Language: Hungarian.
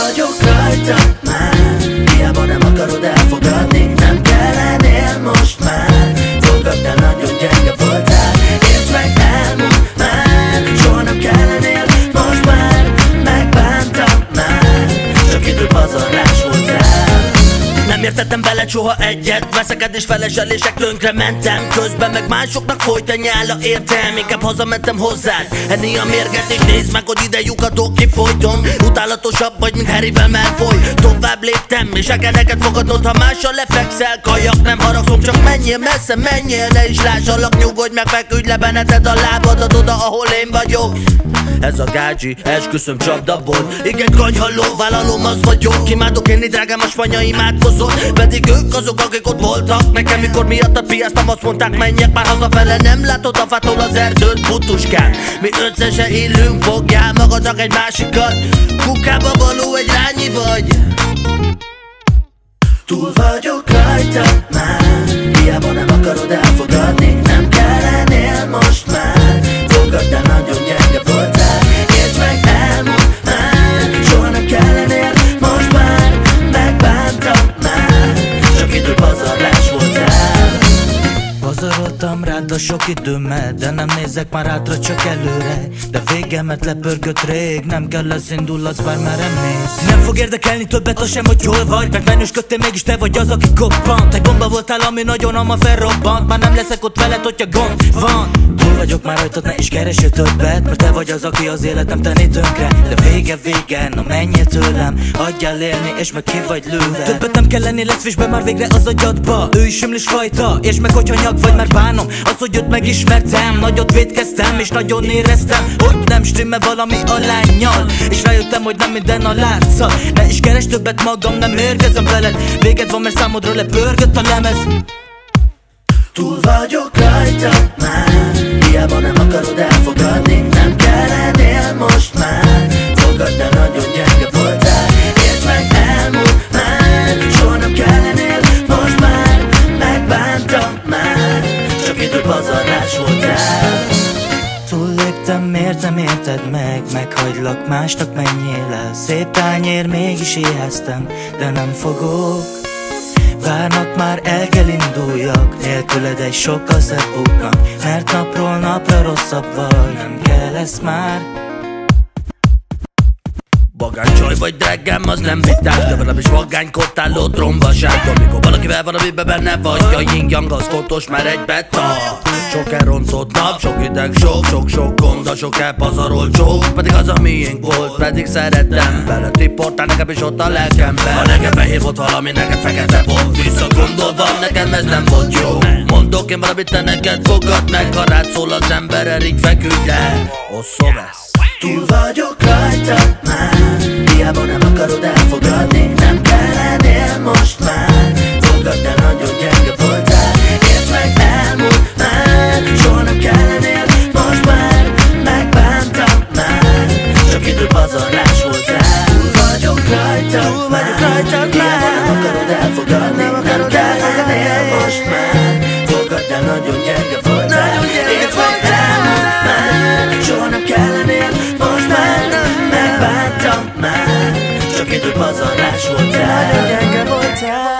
vagyok rajta már, hiába nem akarod elfogadni. Nem kellenél most már, fogadd el, nagyon gyenge voltál. Értsd meg, elmúlt már, soha nem kellenél most már. Megbántam már, csak időpazarlás voltál. Nem értettem bele soha egyet, veszekedés, feleselések, tönkre mentem. Közben meg másoknak folyt a nyála, értem. Inkább hazamentem hozzád, enni a mérget, és nézd meg, hogy ide lyukadok ki folyton. Utálatosabb vagy, mint Harryvel Malfoy. Tovább léptem, és el kell neked fogadnod, ha mással lefekszel. Kajak, nem haragszom, csak menjél messze, menjél, ne is lássalak, nyugodj meg, feküdj le, beneted a lábadat oda, ahol én vagyok. Ez a gácsi, esküszöm, csapda volt. Igen, kanyhalló, vállalom, az vagyok. Imádok élni, drágám, a spanya imádkozott. Pedig ők azok, akik ott voltak nekem, mikor miattad piáztam, azt mondták, menjek már hazafele. Nem látod a fától az erdőt, putuskám. Mi összesen élünk, fogjál magadnak egy másikat. Kukába való egy rányi vagy. Túl vagyok rajta már, hiába nem akarod elfogadni. Nem kellenél most már, fogadd el, nagyon gyenge voltál. Értsd meg, elmúlt már, soha nem kellenél most már. Megbántam már, csak időpazarlás voltál. Pazaroltam rád a sok időmet, de nem nézek már hátra, csak előre. De végemet lepörgött rég, nem kell lesz indulatsz, bármerre mész. Nem fog érdekelni többet az sem, hogy jól vagy, mert menősködtél, mégis te vagy az, aki koppant. Egy bomba voltál, ami nagyon hamar felrobbant. Már nem leszek ott veled, hogyha gond van. Túl vagyok már rajtad, ne is keressél többet, mert te vagy az, aki az életem tenné tönkre. De vége, na menjél tőlem, adjál élni, és meg ki vagy lőve. Többet nem kell lenni, lesz be már végre az agyadba. Ő is simlis fajta, és meg hogyha nyag vagy, már bánom az, hogy őt megismertem. Nagyot vétkeztem, és nagyon éreztem, hogy nem stimmel valami a lánnyal. És rájöttem, hogy nem minden a látszat. Ne is keres többet magam, nem mérgezem veled. Véged van, mert számodra lepörgött a lemez. Túl vagyok rajta már, hiába nem akarod elfogadni. Nem kellenél most már, fogadd el, nagyon gyenge voltál. Értsd meg, elmúlt már, soha nem kellenél most már. Megbántam már, csak időpazarlás voltál. Túlléptem, miért nem érted meg? Meghagylak, másnak menjél el. Szép tányér, mégis éheztem, de nem fogok. Várnak már, el kell induljak, nélküled egy sokkal szebb útnak. Mert napról napra rosszabb vagy, nem kell ezt már. Bagánycsaj vagy drágám, az nem vitás, de velem is vagánykodtál ott rombaságban. Mikor valakivel van, amiben benne vagy, a yin-yang az fontos, mert egybe tart. Sok elrontott nap, sok ideg, sok gond, a sok elpazarolt csók. Pedig az a miénk volt, pedig szerettem. Bele tipportál nekem is ott a lelkemben. Ha nekem fehér volt valami, neked fekete volt. Visszagondolva, nekem ez nem volt jó. Mondok én valamit, te neked fogad meg. Ha rád szól az ember, így feküdj le. Osszom ezt. Túl vagyok rajta már, hiába nem akarod elfogadni. Nem kellenél most már, fogadd el, nagyon gyenge voltál. Értsd meg, elmúlt már, soha nem kellenél most már. Megbántam már, csak időpazarlás voltál. Túl vagyok rajta már, hiába nem akarod elfogadni. Nem kellenél most már, fogadd el, nagyon gyenge voltál. Értsd meg, elmúlt már, soha nem kellenél most már. Megbántam már, csak időpazarlás voltál. Gyenge voltál.